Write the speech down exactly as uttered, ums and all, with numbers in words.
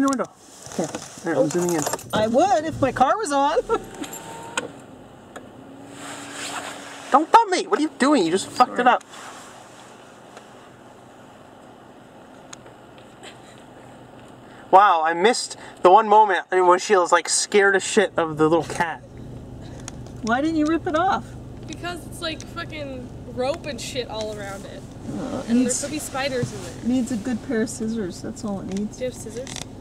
your window. Here, there, I'm zooming in. I would if my car was on. Don't bump me! What are you doing? You just Sorry. fucked it up. Wow, I missed the one moment when she was like scared as shit of the little cat. Why didn't you rip it off? Because it's like fucking rope and shit all around it. Uh, and there could be spiders in there. Needs a good pair of scissors, that's all it needs. Do you have scissors?